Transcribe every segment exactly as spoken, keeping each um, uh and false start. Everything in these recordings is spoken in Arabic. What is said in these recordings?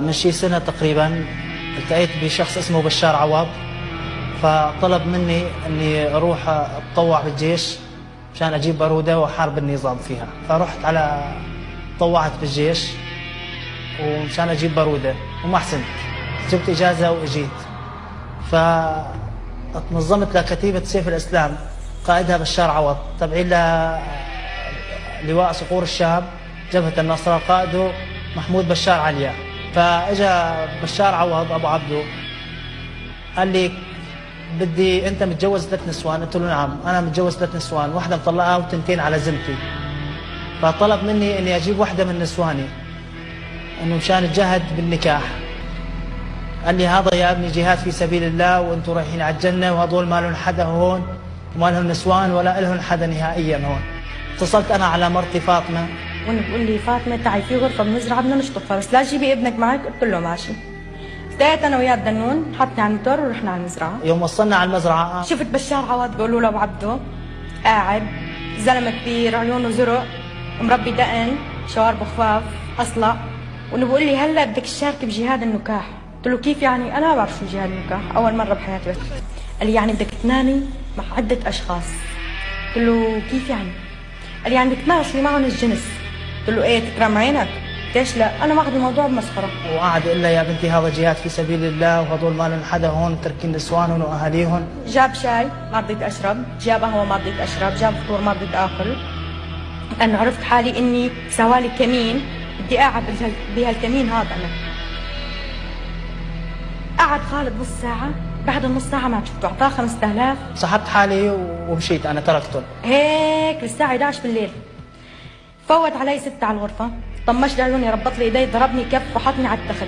من شي سنة تقريبا التقيت بشخص اسمه بشار عوض، فطلب مني اني اروح اتطوع بالجيش مشان اجيب بارودة واحارب النظام فيها. فرحت على طوعت بالجيش ومشان اجيب بارودة وما حسنت، جبت اجازة واجيت. فتنظمت لكتيبة سيف الاسلام قائدها بشار عوض تبعين لواء صقور الشام جبهة النصرة، قائده محمود بشار عليا. فاجا بشار عوض ابو عبدو قال لي بدي انت متجوز ثلاث نسوان؟ قلت له نعم انا متجوز ثلاث نسوان، واحده مطلقها وتنتين على ذمتي. فطلب مني اني اجيب واحده من نسواني انه مشان الجهد بالنكاح. قال لي هذا يا ابني جهاد في سبيل الله وانتم رايحين على الجنه، وهذول ما لهم حدا هون وما لهم نسوان ولا لهم حدا نهائيا هون. اتصلت انا على مرتي فاطمه وانا بقول لي فاطمه تعي في غرفه بنزرعه بدنا نشطفها بس لا تجيبي ابنك معك. قلت له ماشي. بدأت انا وياه الدنون، حطني على الموتور ورحنا على المزرعه. يوم وصلنا على المزرعه شفت بشار عوض بيقولوا له ابو عبدو قاعد، زلمه كبير عيونه زرق مربي دقن شواربه خفاف اصلع، وانه بقول لي هلا بدك تشاركي بجهاد النكاح. قلت له كيف يعني؟ انا ما بعرف شو جهاد النكاح، اول مره بحياتي. بس قال لي يعني بدك تنامي مع عده اشخاص. قلت له كيف يعني؟ قال لي يعني بدك تمارسي معهم الجنس. قلت له ايه تكرم عينك؟ ليش لا؟ انا ماخذ الموضوع بمسخره. وقعد يقول لها يا بنتي هذا جهاد في سبيل الله وهذول ما لهم حدا هون تركين نسوانهم واهاليهم. جاب شاي ما رضيت اشرب، جاب قهوه ما رضيت اشرب، جاب فطور ما رضيت اكل، لانه عرفت حالي اني سوالي كمين بدي قاعد بهالكمين هذا. انا قعد خالد نص ساعه، بعد النص ساعه ما شفته اعطاه خمسة آلاف. سحبت حالي ومشيت انا تركتهم هيك للساعه إحدى عشر بالليل. فوت علي ستة على الغرفه، طمش لي عيوني، ربط لي ايدي، ضربني كف وحطني على التخت.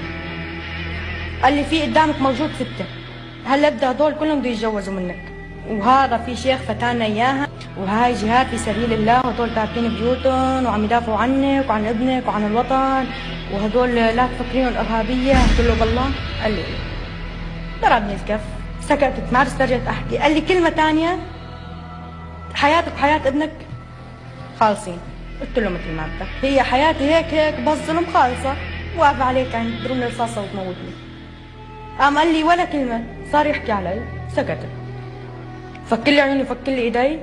قال لي في قدامك موجود ستة، هلا بده هدول كلهم بده يتجوزوا منك، وهذا في شيخ فتانا اياها، وهاي جهاد في سبيل الله، وهدول تاركين بيوتهم وعم يدافعوا عنك وعن ابنك وعن الوطن، وهدول لا تفكريهم ارهابيه. قلت له بالله؟ قال لي ضربني الكف، سكتت ما عرفت رجعت احكي. قال لي كلمه ثانيه، حياتك وحياه ابنك خالصين. قلت له مثل ما بدك، هي حياتي هيك هيك بس ظلم خالصه، واقف عليك عم تضربني رصاصه وتموتني. قام قال لي ولا كلمه، صار يحكي علي، سكت. فك لي عيوني فك لي ايدي،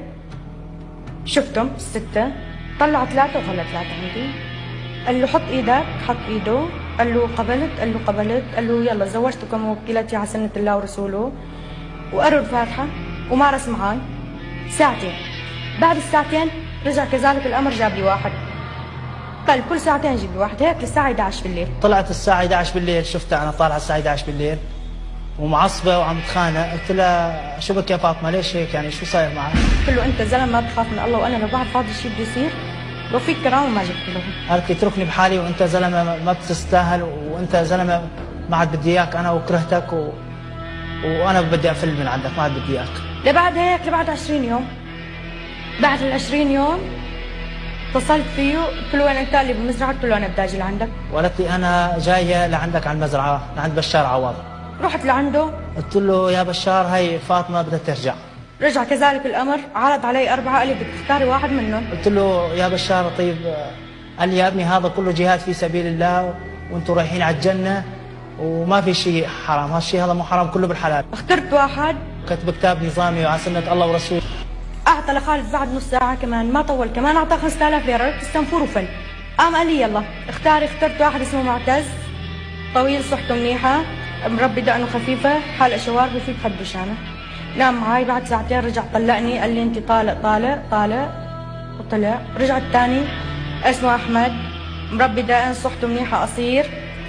شفتهم السته، طلع ثلاثه وخلى ثلاثه عندي. قال له حط ايدك، حط ايده، قال له قبلت، قال له قبلت، قال له يلا زوجتكم وكلتي على سنه الله ورسوله، وقروا الفاتحه ومارس معي ساعتين. بعد الساعتين رجع كذلك الامر، جاب لي واحد. قال كل ساعتين جيب لي واحد، هيك للساعه إحدى عشر بالليل. طلعت الساعه إحدى عشر بالليل، شفتها انا طالعه الساعه إحدى عشر بالليل ومعصبه وعم تخانق. قلت لها شو بك يا فاطمه ليش هيك يعني شو صاير معك؟ قلت له انت زلمه ما بتخاف من الله، وانا لو بعرف هذا الشيء بده يصير لو فيك كرامه ما جبت له. قالت لي اتركني بحالي وانت زلمه ما بتستاهل، وانت زلمه ما عاد بدي اياك انا وكرهتك و... وانا بدي افل من عندك ما عاد بدي اياك. لبعد هيك لبعد عشرين يوم، بعد ال عشرين يوم اتصلت فيه قلت له وين انت؟ اللي بالمزرعه. قلت له انا بدي اجي لعندك. وقالت لي انا جايه لعندك على المزرعه لعند بشار عوض. رحت لعنده، قلت له يا بشار هي فاطمه بدها ترجع. رجع كذلك الامر، عرض علي اربعه، قال لي بدك تختاري واحد منهم. قلت له يا بشار طيب، قال لي يا ابني هذا كله جهاد في سبيل الله وانتم رايحين على الجنه وما في شيء حرام، هالشيء هذا مو حرام كله بالحلال. اخترت واحد كتب كتاب نظامي وعلى سنه الله ورسوله. اعطى لخالد بعد نص ساعه كمان ما طول، كمان اعطاه خمسة آلاف ليره، رحت السنفور وفل. قام قال لي يلا اختاري. اخترت واحد اسمه معتز، طويل صحته منيحه، مربي دقنه خفيفه، حلق شواربه في بخد بشانه. نام معي، بعد ساعتين رجع طلقني، قال لي انت طالق طالق طالق، وطلع. رجع الثاني اسمه احمد، مربي دقن صحته منيحه، قصير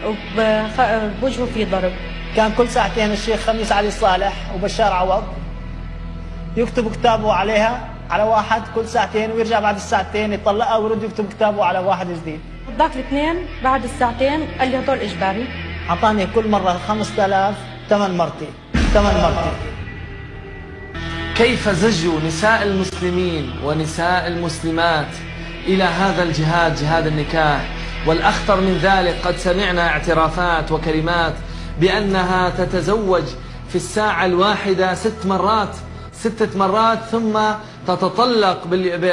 وبوجهه في ضرب. كان كل ساعتين الشيخ خميس علي الصالح وبشار عوض يكتب كتابه عليها على واحد كل ساعتين، ويرجع بعد الساعتين يطلقها ويرد يكتب كتابه على واحد جديد. ذاك الاثنين بعد الساعتين قال لي هدول اجباري. اعطاني كل مره خمسة آلاف ثمن مرتي ثمن مرتي. كيف زجوا نساء المسلمين ونساء المسلمات إلى هذا الجهاد، جهاد النكاح. والأخطر من ذلك قد سمعنا اعترافات وكلمات بأنها تتزوج في الساعة الواحدة ست مرات ستة مرات، ثم تتطلق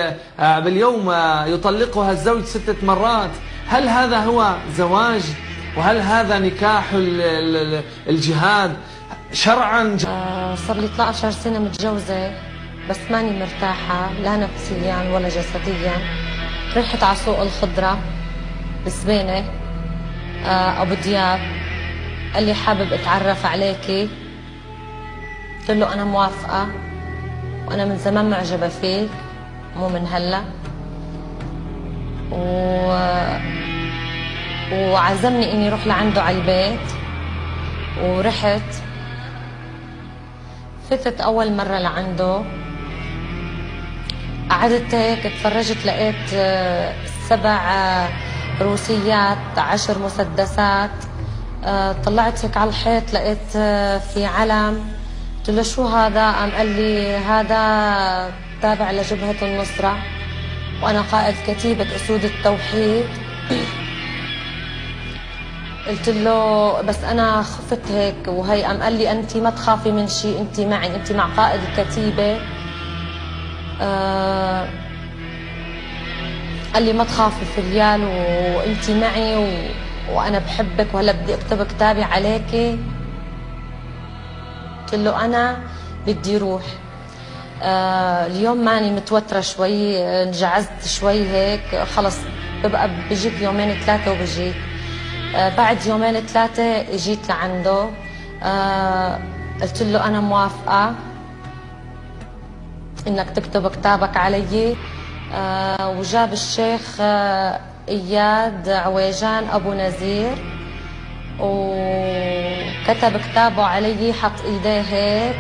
باليوم يطلقها الزوج ستة مرات. هل هذا هو زواج وهل هذا نكاح الجهاد شرعا؟ آه صار لي اثنتي عشرة سنة متجوزة، بس ماني مرتاحة لا نفسيا ولا جسديا. رحت على سوق الخضرة بسبينة، آه أبو دياب قال لي حابب اتعرف عليكي. قلت له أنا موافقة وأنا من زمان معجبة فيك مو من هلا. و... وعزمني إني أروح لعنده على البيت، ورحت فتت أول مرة لعنده. قعدت هيك اتفرجت، لقيت سبع روسيات، عشر مسدسات. طلعت هيك على الحيط لقيت في علم. قلت له شو هذا؟ قام قال لي هذا تابع لجبهة النصرة وأنا قائد كتيبة أسود التوحيد. قلت له بس أنا خفت هيك وهي. قام قال لي أنت ما تخافي من شيء، أنت معي، أنت مع قائد الكتيبة. آه قال لي ما تخافي في ريال وأنت معي و... وأنا بحبك وهلا بدي أكتب كتابي عليكي. قلت له أنا بدي روح. آه اليوم ماني متوترة شوي، انجعزت شوي هيك، خلص ببقى بجيك يومين ثلاثة وبجيك. آه بعد يومين ثلاثة اجيت لعنده. آه قلت له أنا موافقة إنك تكتب كتابك علي. آه وجاب الشيخ آه إياد عويجان أبو نزير وكتب كتابه علي، حط إيديه هيك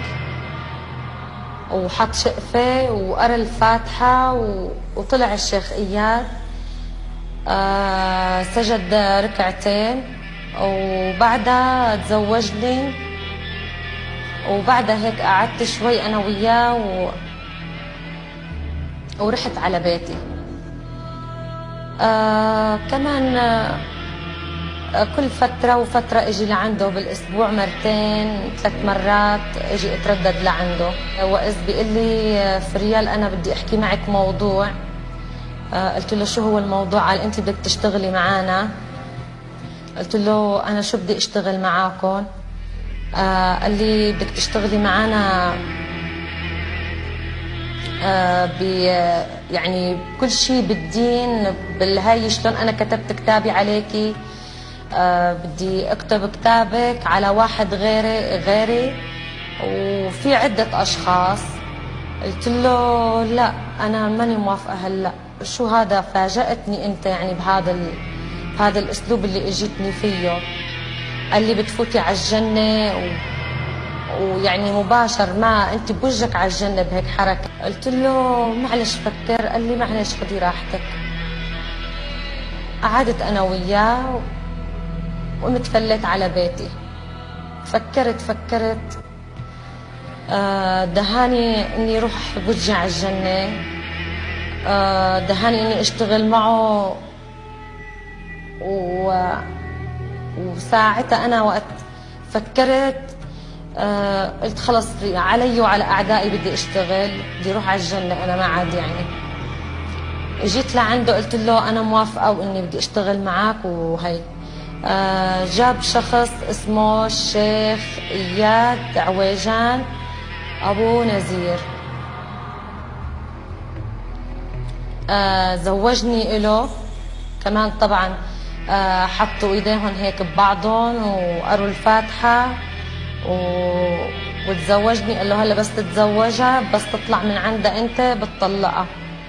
وحط شقفة وقرأ الفاتحة وطلع الشيخ إياد. آه سجد ركعتين وبعدها تزوجني. وبعدها هيك قعدت شوي أنا وياه و... ورحت على بيتي. آه كمان آه كل فترة وفترة اجي لعنده، بالاسبوع مرتين ثلاث مرات اجي اتردد لعنده. واذ بيقول لي فريال انا بدي احكي معك موضوع. آه قلت له شو هو الموضوع؟ قال انت بدك تشتغلي معنا. قلت له انا شو بدي اشتغل معاكم؟ آه قال لي بدك تشتغلي معنا آه ب يعني كل شيء بالدين بالهاي، شلون انا كتبت كتابي عليكي. آه بدي اكتب كتابك على واحد غيري غيري وفي عدة اشخاص. قلت له لا انا ماني موافقة هلا. شو هذا؟ فاجأتني انت يعني بهذا ال... بهذا الاسلوب اللي اجيتني فيه. قال لي بتفوتي على الجنة و... ويعني مباشر ما انت بوجهك على الجنة بهيك حركة. قلت له معلش فكر. قال لي معلش خدي راحتك. قعدت انا وياه وقمت فليت على بيتي. فكرت فكرت آه دهاني اني اروح بوجهي على الجنة. آه دهاني اني اشتغل معه و... وساعتها انا وقت فكرت آه قلت خلص علي وعلى اعدائي بدي اشتغل، بدي اروح على الجنة انا ما عاد يعني. جيت لعنده قلت له انا موافقة واني بدي اشتغل معك وهي. آه جاب شخص اسمه الشيخ إياد عويجان أبو نزير. آه زوجني إله كمان طبعا. آه حطوا إيديهم هيك ببعضهم وقروا الفاتحة و... وتزوجني. قال له هلا بس تتزوجها بس تطلع من عندها أنت بتطلقها.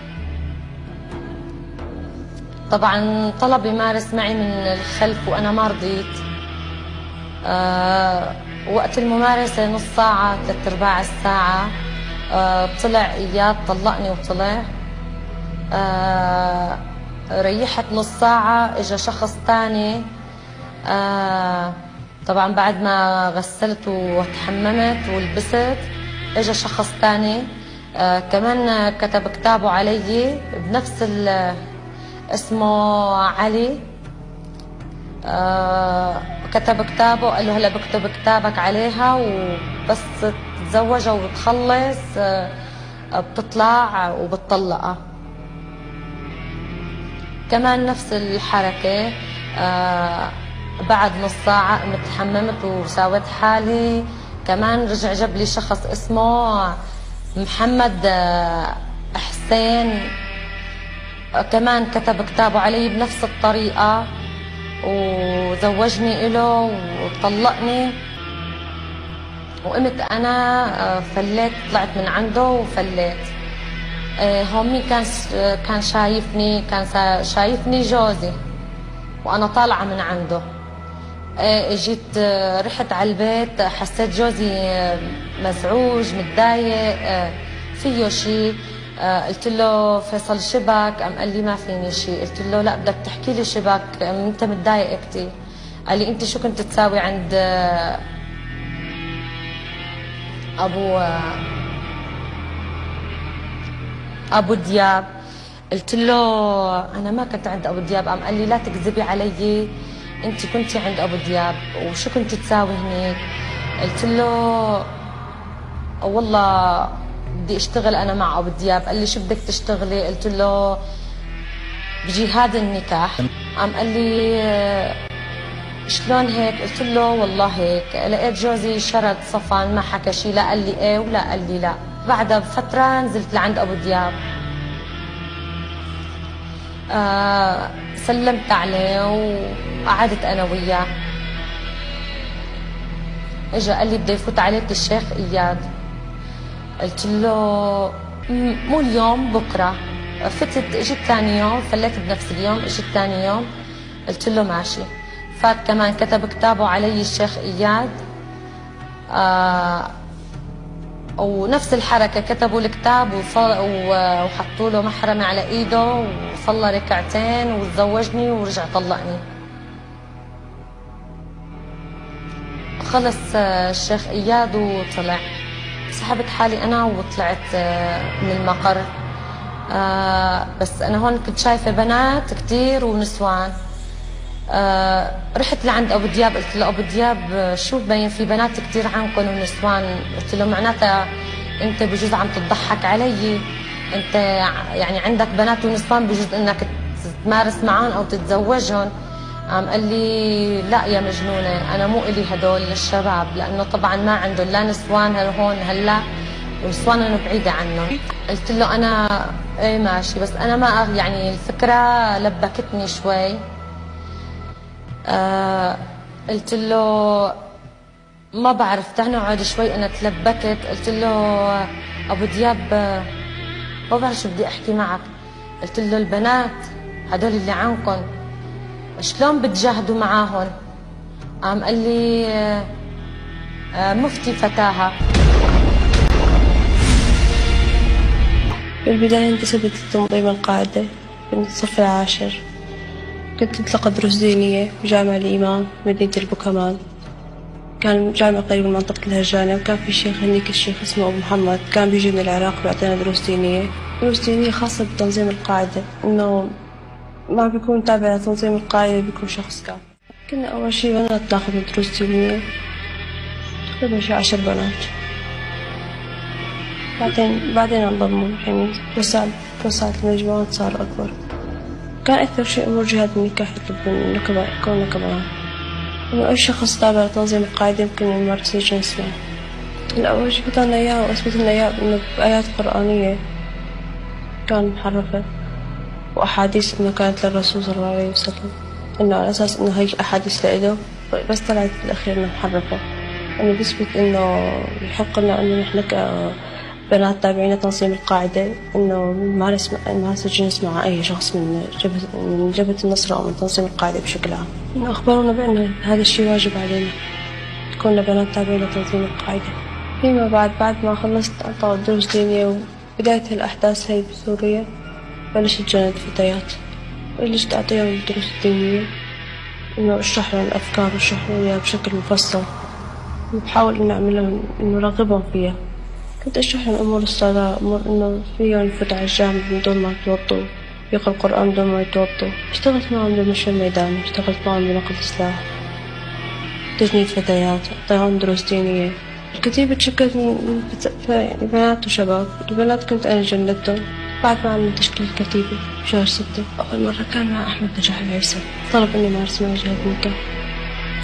طبعا طلب يمارس معي من الخلف وانا ما رضيت. أه وقت الممارسه نص ساعه ثلاث ارباع الساعه أه طلع اياد طلقني وطلع. أه ريحت نص ساعه اجى شخص ثاني. أه طبعا بعد ما غسلت وتحممت ولبست اجى شخص ثاني. أه كمان كتب كتابه علي بنفس ال اسمه علي. آه كتب كتابه قال له هلا بكتب كتابك عليها وبس تتزوجها وبتخلص آه بتطلع وبتطلقها. كمان نفس الحركة. آه بعد نص ساعة قمت حممت وساويت حالي. كمان رجع جاب لي شخص اسمه محمد حسين، كمان كتب كتابه علي بنفس الطريقة وزوجني إله وطلقني. وقمت أنا فليت، طلعت من عنده وفليت. هون مين كان كان شايفني؟ كان شايفني جوزي وأنا طالعة من عنده. جيت رحت على البيت، حسيت جوزي مزعوج متضايق فيه شيء. قلت له فيصل شبك؟ قام قال لي ما فيني شيء. قلت له لا بدك تحكي لي شبك، انت متضايق كثير. قال لي انت شو كنت تساوي عند ابو ابو دياب؟ قلت له انا ما كنت عند ابو دياب. قام قال لي لا تكذبي علي، انت كنتي عند ابو دياب وشو كنت تساوي هنيك؟ قلت له والله بدي اشتغل انا مع ابو دياب. قال لي شو بدك تشتغلي؟ قلت له بجهاد النكاح. قام قال لي شلون هيك؟ قلت له والله هيك. لقيت جوزي شرد صفن ما حكى شيء، لا قال لي ايه ولا قال لي لا. بعدها بفتره نزلت لعند ابو دياب، آه سلمت عليه وقعدت انا وياه. اجى قال لي بدي يفوت عليك الشيخ اياد. قلت له مو اليوم بكره. فتت، اجت ثاني يوم، فليت بنفس اليوم، اجت ثاني يوم. قلت له ماشي. فات كمان كتب كتابه علي الشيخ اياد، آه ونفس الحركه، كتبوا الكتاب وحطوا له محرمه على ايده وصلى ركعتين وتزوجني ورجع طلقني. خلص الشيخ اياد وطلع، سحبت حالي انا وطلعت من المقر. آه بس انا هون كنت شايفه بنات كثير ونسوان. آه رحت لعند ابو دياب، قلت له ابو دياب شو ببين في بنات كثير عنكم ونسوان؟ قلت له معناتها انت بجوز عم تضحك علي، انت يعني عندك بنات ونسوان بجوز انك تمارس معهم او تتزوجهم. قام قال لي لا يا مجنونه، انا مو الي هدول للشباب، لانه طبعا ما عندهم لا نسوان هون هلا ونسوانهم بعيده عنهم. قلت له انا ايه ماشي، بس انا ما يعني الفكره لبكتني شوي. آه قلت له ما بعرف، تعال نقعد شوي. انا تلبكت. قلت له ابو دياب ما بعرف شو بدي احكي معك. قلت له البنات هدول اللي عنكم شلون بتجاهدوا معاهم؟ قام قال لي آه مفتي فتاها. بالبداية انتسبت لتنظيم القاعدة في الصف العاشر. كنت أتلقى دروس دينية بجامع الإمام مدينة البوكمان، كان جامع قريب من منطقة الهجانة، وكان في شيخ هنيك الشيخ اسمه أبو محمد، كان بيجي من العراق بيعطينا دروس دينية دروس دينية خاصة بتنظيم القاعدة، إنه ما بيكون تابع لتنظيم القاعدة، بيكون شخص كامل. كنا أول شي بنات ناخذ دروس دينية، تقريبا شي عشر بنات. بعدين بعدين انضموا يعني وسعت وسعت المجموعات صار أكبر. كان أكثر شيء أمور جهاد النكاح يطلب من كوننا كبنات إنه أي شخص تابع لتنظيم القاعدة يمكن يمارس الجنس معه. الأول شي فتنا إياه وأثبت لنا إياه إنه بآيات قرآنية كان محرفة، وأحاديث إنه كانت للرسول صلى الله عليه وسلم، إنه على أساس إنه هي أحاديث لإله، بس طلعت بالأخير إنه محرفة. إنه بيثبت إنه يحق لنا إنه نحن كبنات تابعين تنظيم القاعدة إنه نمارس نمارس الجنس مع أي شخص من جبهة من جبهة النصرة أو من تنظيم القاعدة بشكل عام. إنه أخبرونا بأن هذا الشيء واجب علينا، كنا بنات تابعين لتنظيم القاعدة. فيما بعد بعد ما خلصت أعطاء دروس دينية وبداية الأحداث هي بسوريا، بلشت جند فتيات، بلشت أعطيهم الدروس الدينية، إنه أشرح لهم الأفكار وأشرح لهم إياها بشكل مفصل، وبحاول إنه أعمل لهم إنه رغبهم فيها. كنت أشرح لهم أمور الصلاة، أمور إنه فيهم يفوت على الجامع من دون ما يتوضوا، يقرأ القرآن بدون ما يتوضوا. اشتغلت معهم بالمشي الميداني، اشتغلت معهم بنقل السلاح، تجنيد فتيات، أعطيهم دروس دينية. الكتيبة تشكلت من يعني بنات وشباب. البنات كنت أنا جندتهم. بعد ما عملنا تشكيل الكتيبة بشهر ستة، أول مرة كان مع أحمد نجاح العيسى، طلب إني مارس معه جهاد النكاح.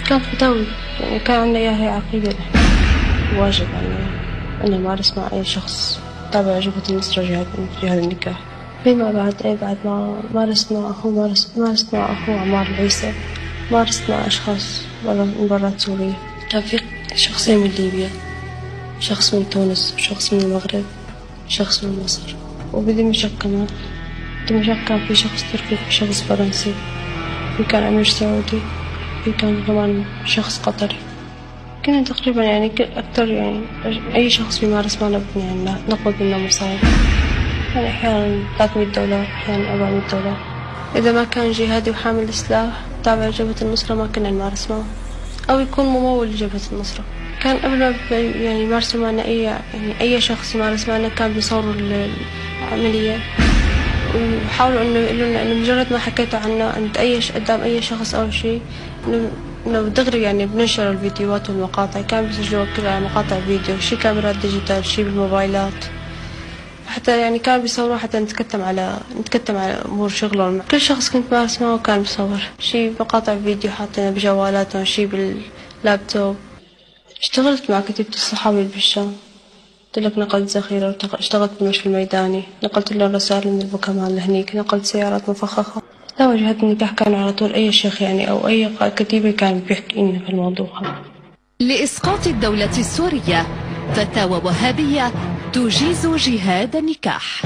كان فتاوي، يعني كان عندنا إياها هي عقيدة واجب يعني أن نمارس مع أي شخص تابع جبهة النصرة جهاد جهاد النكاح. فيما بعد أي بعد ما مارست مع أخوه مارست مارست مع أخوه عمار العيسى، مارست مع أشخاص من برا سوريا. كان في شخصين من ليبيا، شخص من تونس وشخص من المغرب شخص من مصر، وبدمشق كمان. دمشق كان في شخص تركي في شخص فرنسي، في كان أمير سعودي، في كان كمان شخص قطري. كنا تقريبا يعني أكثر يعني أي شخص يمارس معنا يعني نقبض منه مصاري، يعني أحيانا ثلاثمية دولار أحيانا أربعمية دولار. إذا ما كان جهادي وحامل سلاح تابع جبهة النصرة ما كنا نمارس معه، أو يكون ممول لجبهة النصرة. كان قبل ما يعني يمارسوا معنا أي يعني أي شخص يمارس معنا كان بيصوروا العملية وحاولوا إنه يقولوا لنا إنه مجرد ما حكيتوا عنه عند أي قدام أي شخص أو شيء إنه إنه دغري يعني بننشر الفيديوهات والمقاطع. كان بيسجلوا كلها مقاطع فيديو، شي كاميرات ديجيتال شي بالموبايلات، حتى يعني كان بيصوروا حتى نتكتم على نتكتم على أمور شغلهم. كل شخص كنت مارس معه كان بيصور شي مقاطع فيديو حاطينها بجوالاتهم شي باللابتوب. اشتغلت مع كتيبة الصحابي بالشام، قلت لك نقلت ذخيرة، اشتغلت بالمشفى الميداني، نقلت لهم رسائل من البوكمان لهنيك، نقلت سيارات مفخخة. لا وجهات النكاح كانوا على طول أي شيخ يعني أو أي كتيبة كان بيحكي لنا في الموضوع. لإسقاط الدولة السورية فتاوى وهابية تجيز جهاد النكاح.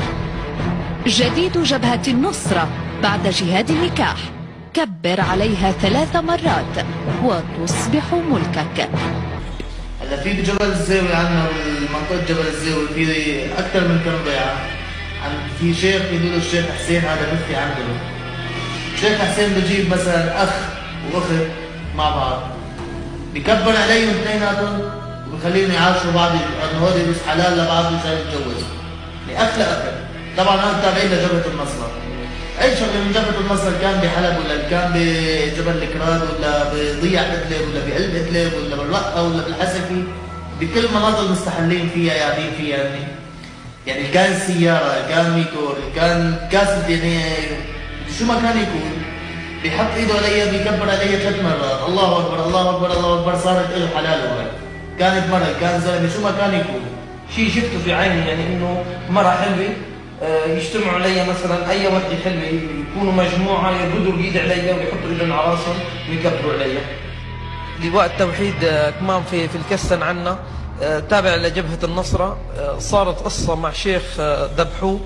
جديد جبهة النصرة بعد جهاد النكاح، كبر عليها ثلاث مرات وتصبح ملكك. هلا في بجبل الزاوية عندنا منطقة جبل الزاوية في أكثر من كم بيعة. عن في شيخ يقولوا له الشيخ حسين، هذا مفتي عندهم. الشيخ حسين بجيب مثلا أخ وأخت مع بعض، بكبر عليهم اثنيناتهم وبخليهم يعاشروا بعض، انه هودي بس حلال لبعض مشان يتجوزوا. يعني أخ لأخت. طبعا هذا تابعين لجبهة النصرة. أي شغلة من جبهة النصرة كان بحلب ولا كان بجبل الكراد ولا بضيع إدلب ولا بقلب إدلب ولا بالرقة ولا بالحسكي، بكل المناطق المستحلين فيها قاعدين فيها يعني. يعني كان سيارة، كان ميكور، كان كاسة، يعني شو ما كان يكون بيحط ايده علي بيكبر علي ثلاث مرات، الله اكبر الله اكبر الله اكبر، صارت له حلال وهي. كانت مرة كان زلمة شو ما كان يكون. شيء شفته في عيني يعني انه مرة حلوة يجتمعوا علي مثلا اي وحده حلوه يكونوا مجموعه يردوا الايد علي ويحطوا ايدهم على راسهم ويكبروا علي. لواء التوحيد كمان في في الكستن عنا تابع لجبهه النصره. صارت قصه مع شيخ ذبحوه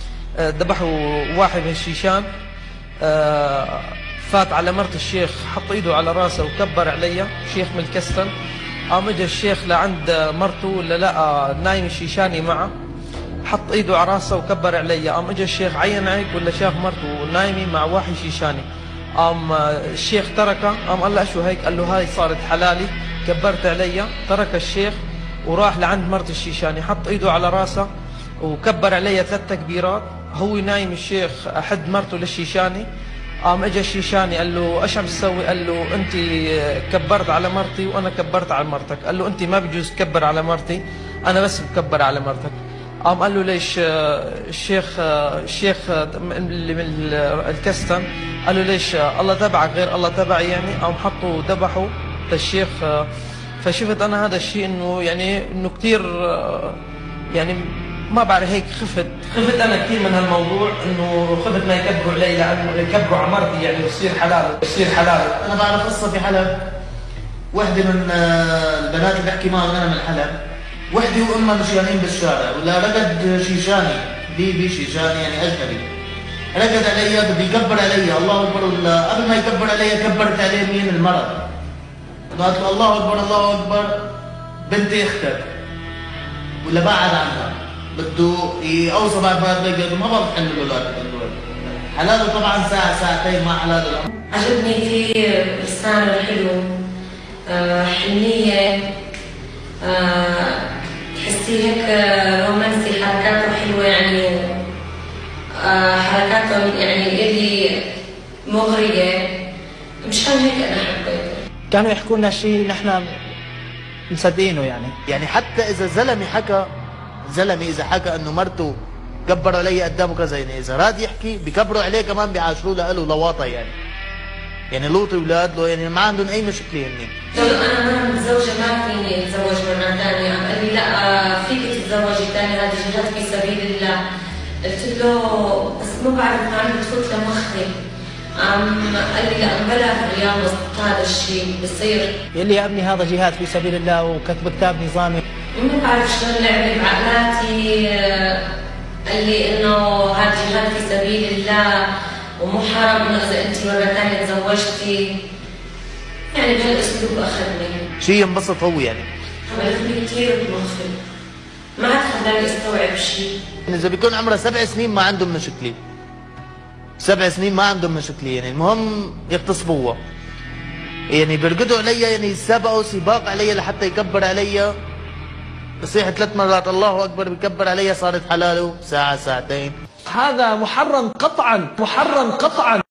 ذبحوا واحد من الشيشان، فات على مرت الشيخ حط ايده على راسه وكبر علي. شيخ من الكستن قام اجى الشيخ لعند مرته ولا لقى نايم الشيشاني معه، حط ايده على راسه وكبر علي. قام اجى الشيخ عين هيك ولا شاف مرته نايمه مع واحد شيشاني، قام الشيخ تركه. قام قال له شو هيك؟ قال له هاي صارت حلالي كبرت علي. ترك الشيخ وراح لعند مرت الشيشاني، حط ايده على راسه وكبر علي ثلاث تكبيرات. هو نايم الشيخ احد مرته للشيشاني. قام اجى الشيشاني قال له ايش عم تسوي؟ قال له انت كبرت على مرتي وانا كبرت على مرتك. قال له انت ما بجوز تكبر على مرتي، انا بس بكبر على مرتك. قام قال له ليش الشيخ الشيخ اللي من الكستن قال له ليش الله تبعك غير الله تبعي يعني؟ قام حطوا ذبحوا للشيخ. فشفت انا هذا الشيء انه يعني انه كثير يعني ما بعرف هيك خفت خفت انا كثير من هالموضوع، انه خفت ما يكبروا علي لانه يكبروا على مرتي يعني يصير حلال يصير حلال. انا بعرف قصه في حلب، وحده من البنات اللي بحكي معهم انا من حلب، وحده وامها مشيانين بالشارع ولا رقد شيشاني ليبي شيشاني يعني اجنبي، رقد علي بده يكبر علي الله اكبر، ولا قبل ما يكبر علي كبرت عليه مين؟ المرأة. قالت له الله اكبر الله اكبر بنتي اختك ولا بعد عنها بده يوصى بعد ما بيقول ما بعرف حل الاولاد. حلاله طبعا ساعه ساعتين ما حلاله الامر. عجبني في لسانه الحلو، آه حنيه، آه تحسيه هيك رومانسي، حركاته حلوه يعني، آه حركاته يعني اللي مغريه، مشان هيك انا حبيته. كانوا يحكوا لنا شيء نحن مصدقينه يعني. يعني حتى اذا زلمه حكى زلمه اذا حكى انه مرته كبروا علي قدامه كذا، يعني اذا راد يحكي بكبروا عليه كمان بيعاشروه له لواطه يعني. يعني لوط اولاد له يعني ما عندهم اي مشكله هن. طيب انا ما متزوجه ما فيني اتزوج مره ثانيه، عم قال لي لا فيك تتزوجي ثاني هذا جهاد في سبيل الله. قلت له بس ما بعرف ما عم بتفوت لمخي. عم قال لي لا بلا الرياض هذا الشيء بصير. يلي يا ابني هذا جهاد في سبيل الله وكتب كتاب نظامي. ما بعرف شلون لعب بعقلاتي. قال لي انه هذا جهاد في سبيل الله ومو حرام انه اذا انت مره ثانيه تزوجتي. يعني بهالاسلوب اخذني. شيء ينبسط هو يعني. عملتني كثير بمخي. ما عاد خلاني استوعب شيء. اذا بيكون عمرها سبع سنين ما عندهم مشكله. سبع سنين ما عندهم مشكله يعني المهم يغتصبوها. يعني بيرقدوا عليها يعني سبقوا سباق عليها لحتى يكبر عليها. بصيح ثلاث مرات الله اكبر بكبر عليها صارت حلاله ساعه ساعتين. هذا محرم قطعا، محرم قطعا.